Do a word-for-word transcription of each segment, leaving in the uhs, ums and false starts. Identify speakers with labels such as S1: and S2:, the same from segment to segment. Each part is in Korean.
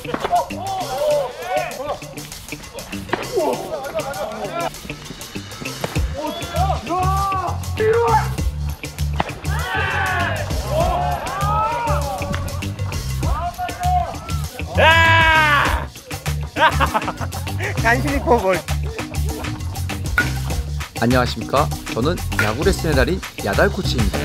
S1: 간신히 포골.
S2: 안녕하십니까. 저는 야구 레슨의 달인 야달 코치입니다.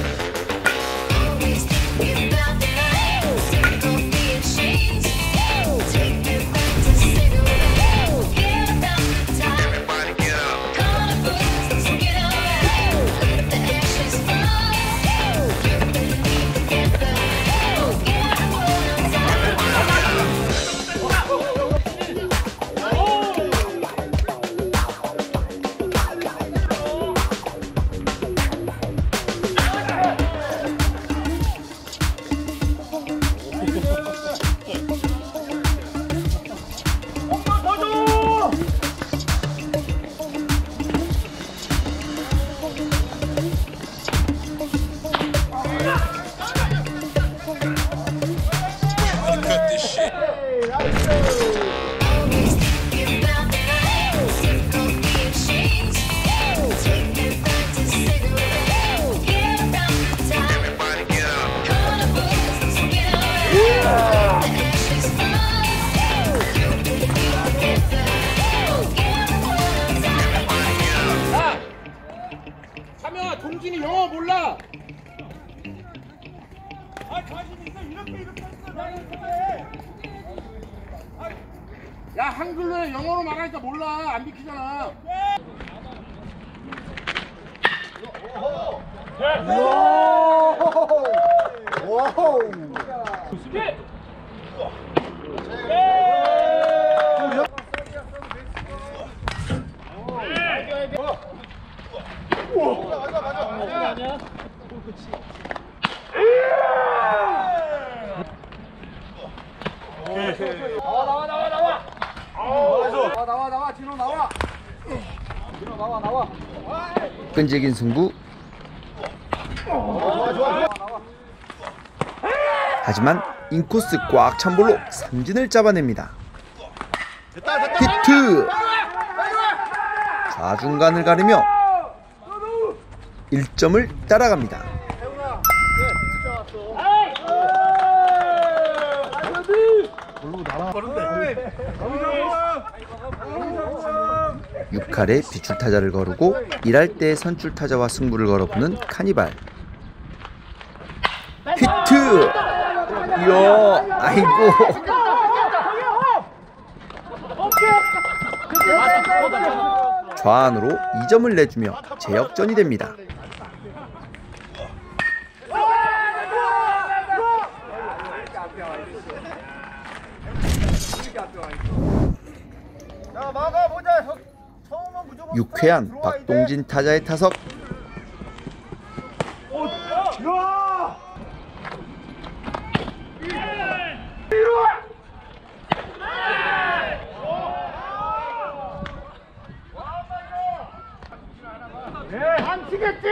S3: 사명아, 동진이 영어 몰라. 아, 자신 있어. 이렇게 이렇게 했어. 야, 한글로 해. 영어로 말하니까 몰라. 안 비키잖아.
S1: 와우.
S3: 나와 나와 나와 나와. 나와 나와 나와. 진호 나와. 진호 나와 나와.
S2: 끈질긴 승부. 하지만 인코스 꽉 찬 볼로 삼진을 잡아냅니다. 히트! 좌중간을 가르며 일 점을 따라갑니다. 육 할에 비출 타자를 거르고 일 할 때 선출 타자와 승부를 걸어보는 카니발. 히트! 이야, 아이고. 좌안으로 이 점을 내주며 재역전이 됩니다. 유쾌한 박동진 타자의 타석.
S3: 안 치겠지.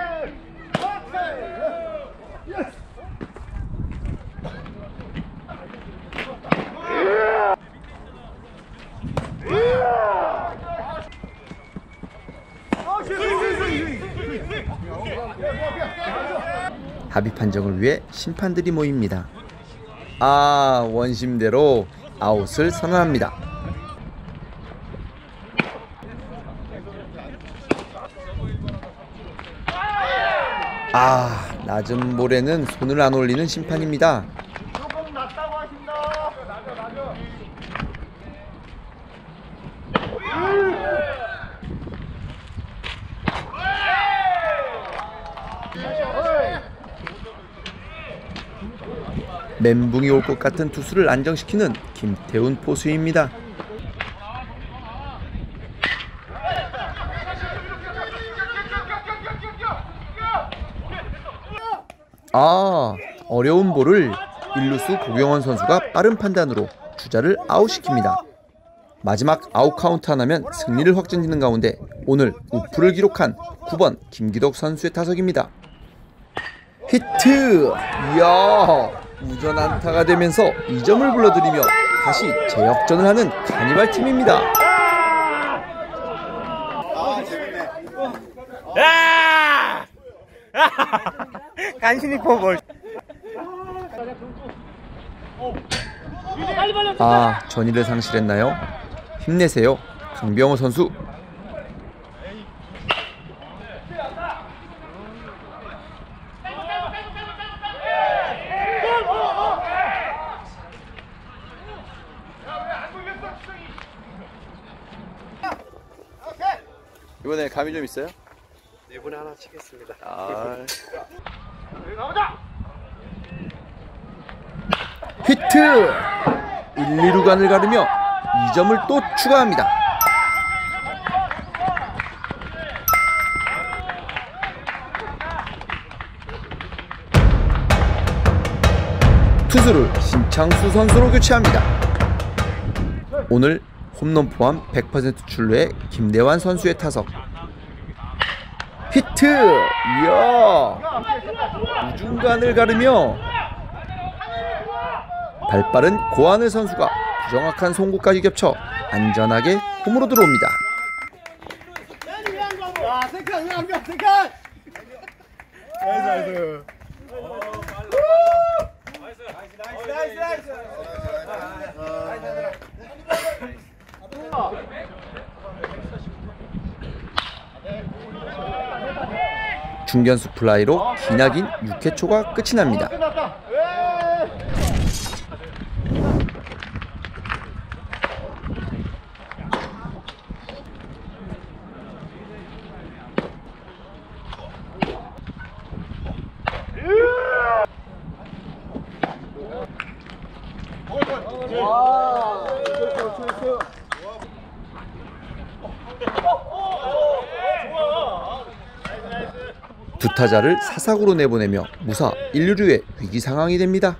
S2: 합의 판정을 위해 심판들이 모입니다. 아, 원심대로 아웃을 선언합니다. 아, 낮은 볼에는 손을 안 올리는 심판입니다.
S3: 조금 낮다고 하신다. 낮아 낮아.
S2: 멘붕이 올 것 같은 투수를 안정시키는 김태훈 포수입니다. 아, 어려운 볼을 일루수 고경원 선수가 빠른 판단으로 주자를 아웃시킵니다. 마지막 아웃 카운트 하나면 승리를 확정짓는 가운데 오늘 우프를 기록한 구 번 김기덕 선수의 타석입니다. 히트! 이야, 우전 안타가 되면서 이 점을 불러들이며 다시 재역전을 하는 카니발 팀입니다.
S1: 아, 재밌네.
S3: 야!
S1: 간신히 포볼.
S2: 아, 전의를 상실했나요? 힘내세요, 강병호 선수. 이번에 감이 좀 있어요?
S1: 이번에 하나 치겠습니다.
S2: 아. 히트! 일, 이 루간을 가르며 이 점을 또 추가합니다. 투수를 신창수 선수로 교체합니다. 오늘 홈런 포함 백 퍼센트 출루의 김대환 선수의 타석. 히트! 이야! 우중간을 가르며 발빠른 고하늘 선수가 부정확한 송구까지 겹쳐 안전하게 홈으로 들어옵니다.
S1: 야, 세컨, 한 명, 세컨! 나이스, 나이스. 나이스, 나이스,
S2: 중견수 플라이로 기나긴 육 회 초가 끝이 납니다. 두 타자를 사사구로 내보내며 무사 일, 이 루의 위기 상황이 됩니다.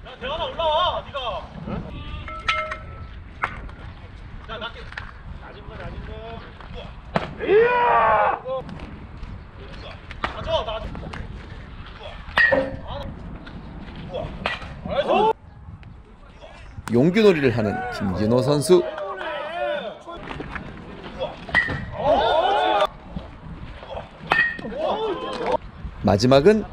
S2: 용규놀이를 하는 김진호 선수. 마지막은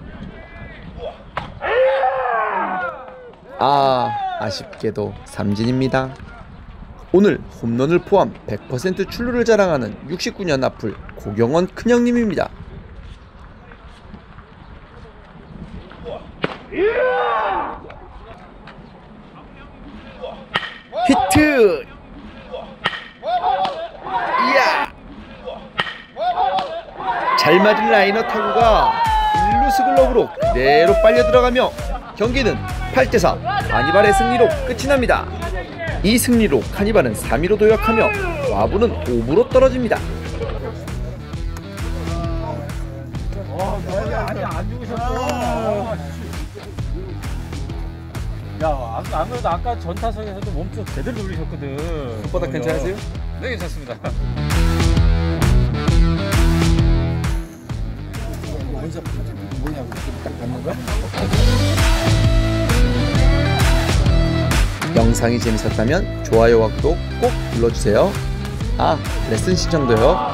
S2: 아, 아쉽게도 삼진입니다. 오늘 홈런을 포함 백 퍼센트 출루를 자랑하는 육십구 년 앞을 고경원 큰형님입니다. 히트! 이야! 잘 맞은 라이너 타구가 일 루스 글러브로 그대로 빨려 들어가며 경기는 팔 대 사 카니발의 승리로 끝이 납니다. 이 승리로 카니발은 삼 위로 도약하며 와부는 오 부로 떨어집니다.
S3: 아니 안 죽으셨어. 야, 안, 안 그래도 아까 전타석에서도 몸쪽 제대로 돌리셨거든.
S2: 그보다 괜찮으세요?
S3: 네, 괜찮습니다.
S2: 영상이 재밌었다면 좋아요와 구독 꼭 눌러주세요. 아, 레슨 신청도요.